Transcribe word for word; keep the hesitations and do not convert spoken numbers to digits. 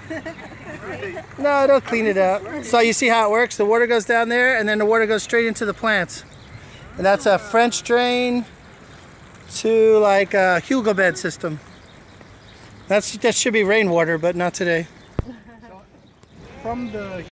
No, it'll clean it out. So you see how it works? The water goes down there and then the water goes straight into the plants. And that's a French drain to like a Hugo bed system. That's, that should be rainwater, but not today. From the